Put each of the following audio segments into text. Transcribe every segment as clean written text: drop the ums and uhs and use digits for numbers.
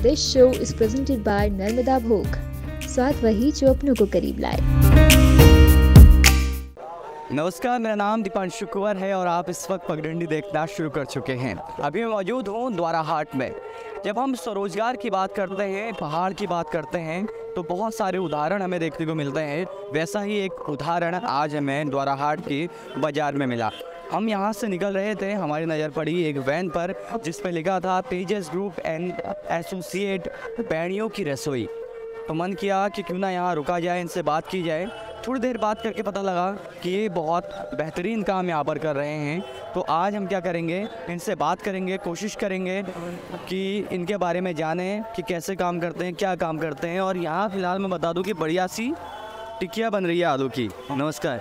This show is presented by Narmada Bhog, स्वाद वही जो अपनों को करीब लाए। नमस्कार, मेरा नाम दीपांशु कुंवर है और आप इस वक्त पगडंडी देखना शुरू कर चुके हैं। अभी मैं मौजूद हूँ द्वारा हाट में। जब हम स्वरोजगार की बात करते हैं, पहाड़ की बात करते हैं, तो बहुत सारे उदाहरण हमें देखने को मिलते हैं। वैसा ही एक उदाहरण आज हमें द्वारा हाट की बाज़ार में मिला। हम यहाँ से निकल रहे थे, हमारी नज़र पड़ी एक वैन पर जिस पर लिखा था तेजस ग्रुप एंड एसोसिएट पैड़ियों की रसोई। तो मन किया कि क्यों ना यहाँ रुका जाए, इनसे बात की जाए। थोड़ी देर बात करके पता लगा कि ये बहुत बेहतरीन काम यहाँ पर कर रहे हैं। तो आज हम क्या करेंगे, इनसे बात करेंगे, कोशिश करेंगे कि इनके बारे में जानें कि कैसे काम करते हैं, क्या काम करते हैं। और यहाँ फ़िलहाल मैं बता दूँ कि बढ़िया सी टिक्कियाँ बन रही है आलू की। नमस्कार,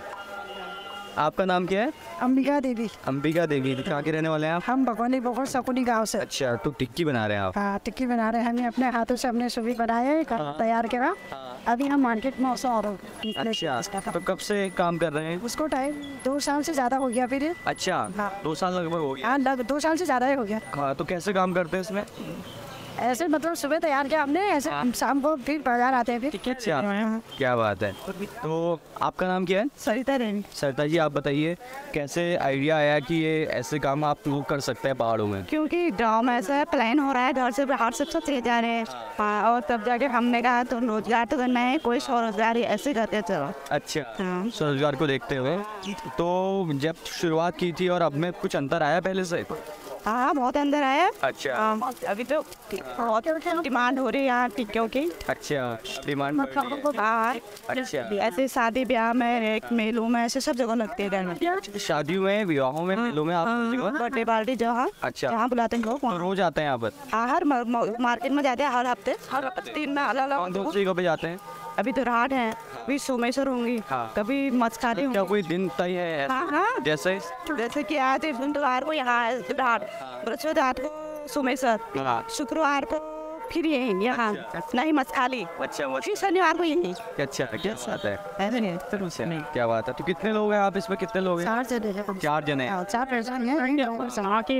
आपका नाम क्या है? अंबिका देवी। अंबिका देवी, कहाँ के रहने वाले हैं आप? हम भगवानी बोखर सकुनी गांव से। अच्छा, तो टिक्की बना रहे हैं आप? हाँ, टिक्की बना रहे हैं। हमने अपने हाथों से अपने सुबह बनाए, तैयार किया। अभी हम मार्केट में और अच्छा, तो कब से काम कर रहे हैं? उसको टाइम 2 साल से ज़्यादा हो गया फिर। अच्छा, हाँ। 2 साल लगभग हो गया। हाँ, 2 साल से ज़्यादा ही हो गया। हाँ, तो कैसे काम करते हैं इसमें? ऐसे मतलब सुबह तैयार किया हमने, ऐसे शाम को फिर बाजार आते हैं फिर। अच्छा, क्या बात है। तो आपका नाम क्या है? सरिता देवी। सरिता जी, आप बताइए कैसे आइडिया आया कि ये ऐसे काम आप लोग कर सकते हैं पहाड़ों में? क्योंकि गाँव में ऐसा प्लान हो रहा है, घर से बाहर सब चले जा रहे हैं। हाँ, और तब जाके हमने कहा तो रोजगार तो करना है, कोई स्वरोजगार ऐसे करते चलो। अच्छा, हाँ। स्वरोजगार को देखते हुए तो जब शुरुआत की थी और अब में कुछ अंतर आया पहले से? हाँ, बहुत अंदर आया। अच्छा। अभी तो बहुत डिमांड हो रही है यहाँ टिक्कियों की। अच्छा, डिमांड बढ़ रही है। हाँ, अच्छा, ऐसे शादी ब्याह में, एक मेलों में, ऐसे सब जगह लगते हैं घर में। शादियों में, विवाहों में, मेलों में आप बर्थडे पार्टी जहाँ अच्छा, जहाँ बुलाते हैं लोग तो वहाँ। रोज आते हैं यहाँ पर? हाँ, हर मार्केट में जाते हैं, हर हफ्ते, हर दिन में अलग कौन अलग। सी जगह पे जाते हैं? अभी तो रात है, कभी सोमेश्वर होंगी, हाँ। कभी मस्काली क्या होंगी। कोई दिन तय है? हाँ हाँ, जैसे जैसे कि आज बुधवार को यहाँ रात, बृहस्पतिवार को सोमेश्वर, हाँ। शुक्रवार को फिर यही यहाँ नहीं मस्काली, अच्छा, फिर शनिवार को यही। अच्छा, क्या बात है। ऐसे नहीं, क्या बात है। तो कितने लोग हैं आप इसमें, कितने लोग हैं? 4 जने हैं। 4 जने हैं। 4 पर्सन हैं। सना की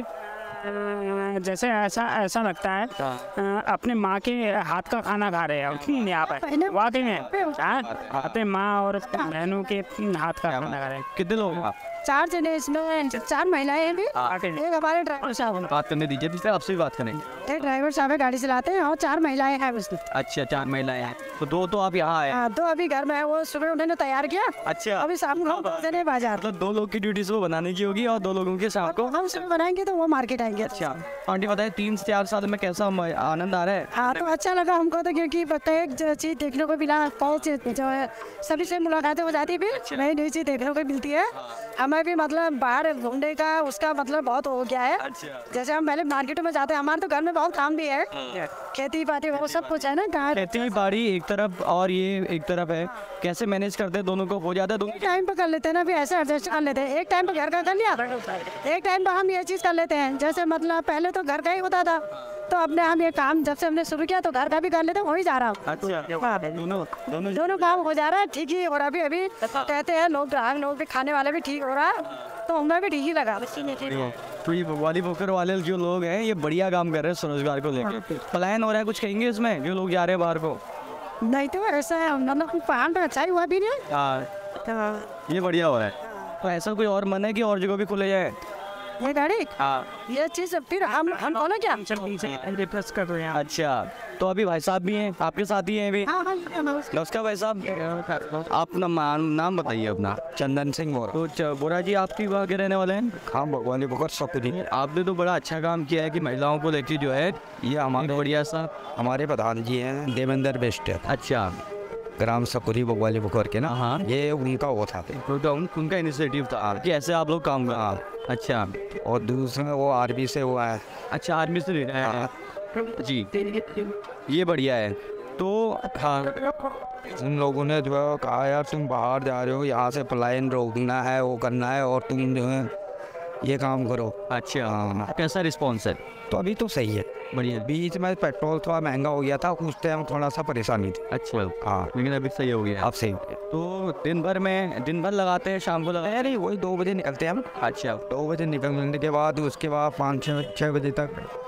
जैसे ऐसा लगता है अपने माँ के हाथ का खाना खा रहे हैं यहाँ पर। वाकई में अपने माँ और बहनों के हाथ का खाना खा रहे हैं। कितने लोग हैं आप? 4 जने, इसमें 4 महिलाएं हैं भी। एक हमारे ड्राइवर साहब हैं। बात करने दीजिए, जिससे आपसे भी बात करेंगे। एक ड्राइवर साहब है, गाड़ी चलाते हैं, और 4 महिलाएं हैं उसमें। अच्छा, 4 महिलाएं हैं। तो 2 तो आप यहाँ आए। हाँ, 2 अभी घर में है, वो सुबह उन्होंने तैयार किया। अच्छा, अभी शाम को देने बाजार। मतलब 2 लोग की ड्यूटी सुबह बनाने की होगी और 2 लोगों की शाम को। हम सुबह बनाएंगे तो वो मार्केट आएंगे। अच्छा, आंटी बताए 3 से 4 साल में कैसा आनंद आ रहा है? हाँ, तो अच्छा लगा हमको तो, क्योंकि एक चीज़ देखने को मिला, बहुत जो है सभी से मुलाकातें हो जाती है, फिर नई नई चीज़ देखने को मिलती है। हमें भी मतलब बाहर घूमने का उसका मतलब बहुत हो गया है। जैसे हम पहले मार्केटों में जाते हैं, हमारे तो घर में बहुत काम भी है, खेती बाड़ी वो सब कुछ है ना। कहाँ खेती बाड़ी एक तरफ और ये एक तरफ है, कैसे मैनेज करते हैं दोनों को? हो जाता है दोनों? टाइम पर कर लेते हैं ना, फिर ऐसे एडजस्ट कर लेते हैं। एक टाइम पर घर का कर लिया, एक टाइम पर हम ये चीज़ कर लेते हैं। जैसे मतलब पहले तो घर का ही होता था, तो अपने हम ये काम जब से हमने शुरू किया तो घर का भी कर लेते हैं, हो ही जा रहा। अच्छा, दोनों काम हो जा रहा है, ठीक ही हो रहा। अभी कहते हैं लोग, ग्राहक लोग भी, खाने वाले भी ठीक हो रहा है, तो हमें भी ठीक ही लगा। तो ये भगवानी पोखर वाले जो लोग हैं, ये बढ़िया काम कर रहे हैं स्वरोजगार को लेकर। प्लान हो रहा है, कुछ कहेंगे इसमें जो लोग जा रहे हैं बाहर को? नहीं तो ऐसा है, मतलब पहाड़ पर अच्छा ही हुआ भी नहीं। हाँ, ये बढ़िया हो रहा है। तो ऐसा कोई और मन है कि और जगह भी खुले जाए? ये गाड़ी, हाँ, ये चीज़ फिर हम बोले क्या। अच्छा, तो अभी भाई साहब भी हैं आपके साथ ही हैं अभी? हाँ हाँ, नमस्कार भाई साहब, आप नाम बताइए अपना। चंदन सिंह बोरा। तो बोरा जी, आपकी वहाँ के रहने वाले हैं? हाँ, भगवानी पोखर सकुनी। आपने तो बड़ा अच्छा काम किया है कि महिलाओं को लेकर जो है ये हमारे बढ़िया सा। हमारे प्रधान जी हैं देवेंद्र बेस्ट, अच्छा, ग्राम सकुरी भगवानी पोखर के ना। हाँ, ये उनका वो था, तो उनका इनिशिएटिव था कि ऐसे आप लोग काम कर। अच्छा, और दूसरा वो आर्मी से हुआ है। अच्छा, आर्मी से ले रहे हैं जी, ये बढ़िया है। तो हाँ, उन लोगों ने जो है कहा यार तुम बाहर जा रहे हो, यहाँ से पलायन रोकना है, वो करना है, और तुम जो है ये काम करो। अच्छा, हाँ। कैसा रिस्पॉन्स है? तो अभी तो सही है। बढ़िया। बीच में पेट्रोल थोड़ा महंगा हो गया था, उस टाइम थोड़ा सा परेशानी थी। अच्छा, हाँ, लेकिन अभी सही हो गया। अब सही हो गया। तो दिन भर लगाते हैं, शाम को लगाते हैं? नहीं, वही 2 बजे निकलते हैं हम। अच्छा, 2 बजे निकलने के बाद उसके बाद 5-6 बजे तक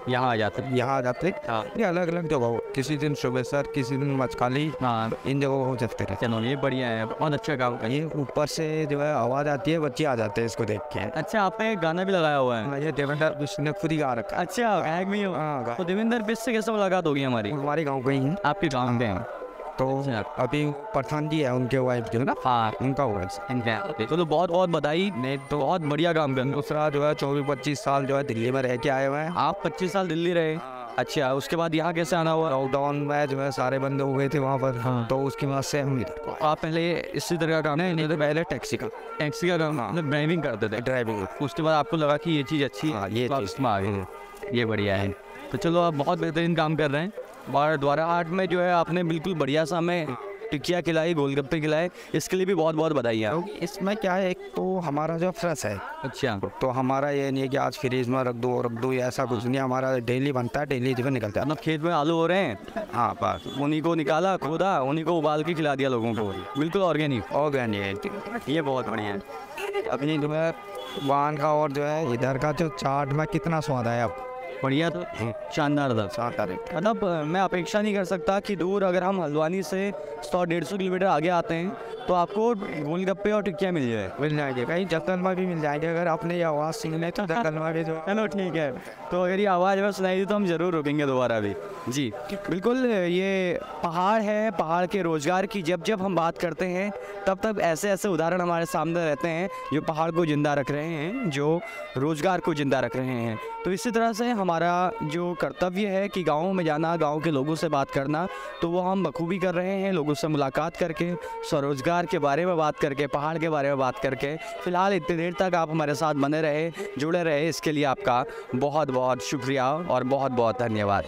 यहाँ आ जाते हैं। यहाँ आ जाते। हाँ। ये अलग अलग जगह हो, किसी दिन सुबेसर, किसी दिन मचकाली, हाँ, इन जगहों हो सकते हैं। चलो ये बढ़िया है, बहुत अच्छा काम है। ये ऊपर से जो है आवाज़ आती है, बच्चे आ जाते हैं इसको देख के। अच्छा, आपने गाना भी लगाया हुआ है? ये देवेंद्र बिष्ट ने खुद ही गा रखा है। अच्छा, गायक भी हो? हाँ, तो देवेंद्र बिष्ट से कैसे मुलाकात होगी हमारी? हमारे गाँव के ही हैं। आपके गाँव के हैं? तो अभी पठान जी है, उनके वाइफ जो है ना, हाँ, उनका हुआ है। तो बहुत बहुत बधाई, नहीं तो बहुत बढ़िया काम कर। दूसरा जो है 24-25 साल जो है दिल्ली में रह के आए हुए हैं। आप 25 साल दिल्ली रहे? अच्छा, उसके बाद यहाँ कैसे आना हुआ? लॉकडाउन में जो है सारे बंद हो गए थे वहाँ पर। हाँ। तो उसके बाद से हम इधर को। आप पहले इसी तरह का काम नहीं तो पहले टैक्सी का काम, मतलब ड्राइविंग करते थे? ड्राइविंग। उसके बाद आपको लगा कि ये चीज़ अच्छी है, हाँ, ये तो आप चीज़। इसमें आ गए। ये बढ़िया है। तो चलो, आप बहुत बेहतरीन काम कर रहे हैं। और द्वारा हाट में जो है आपने बिल्कुल बढ़िया सा हमें टिकिया खिलाई, गोलगप्पे खिलाए, इसके लिए भी बहुत बहुत बधाई। इसमें क्या है, एक तो हमारा जो फ्रेश है। अच्छा, तो हमारा ये नहीं है कि आज फ्रीज में रख दो ऐसा कुछ नहीं। हमारा डेली बनता है, डेली जो निकलता है। मतलब खेत में आलू हो रहे हैं? हाँ, बस उन्हीं को निकाला, खोदा, उन्हीं को उबाल के खिला दिया लोगों को, बिल्कुल ऑर्गेनिक। ऑर्गेनिक, ये बहुत बढ़िया है। अपनी जो है वाहन का और जो है इधर का जो चाट में कितना स्वाद है। अब बढ़िया, तो शानदार था। शानदार है। मतलब मैं अपेक्षा नहीं कर सकता कि दूर अगर हम हल्द्वानी से 100-150 किलोमीटर आगे आते हैं तो आपको गोलगप्पे और टिक्कियाँ मिल जाएंगे। कहीं जंगल में भी मिल जाएंगे। अगर आपने ये आवाज़ सुनी नहीं तो जंगल में भी जो। चलो ठीक है, तो अगर ये आवाज़ में सुनाई दी तो हम ज़रूर रुकेंगे दोबारा भी। जी बिल्कुल, ये पहाड़ है, पहाड़ के रोज़गार की जब जब हम बात करते हैं तब ऐसे ऐसे उदाहरण हमारे सामने रहते हैं जो पहाड़ को ज़िंदा रख रहे हैं, जो रोज़गार को ज़िंदा रख रहे हैं। तो इसी तरह से हमारा जो कर्तव्य है कि गाँव में जाना, गाँव के लोगों से बात करना, तो वो हम बखूबी कर रहे हैं। लोगों से मुलाकात करके, स्वरोजगार के बारे में बात करके, पहाड़ के बारे में बात करके। फ़िलहाल इतनी देर तक आप हमारे साथ बने रहे, जुड़े रहे, इसके लिए आपका बहुत बहुत शुक्रिया और बहुत बहुत धन्यवाद।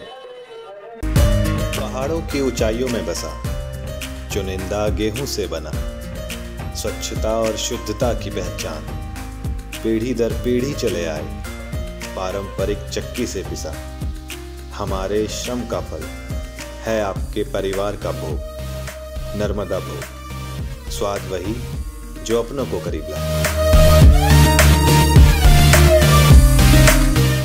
पहाड़ों की ऊंचाइयों में बसा, चुनिंदा गेहूं से बना, स्वच्छता और शुद्धता की पहचान, पीढ़ी दर पीढ़ी चले आए, पारंपरिक चक्की से पिसा, हमारे श्रम का फल है आपके परिवार का भोग। नर्मदा भोग, स्वाद वही जो अपनों को करीब लाए।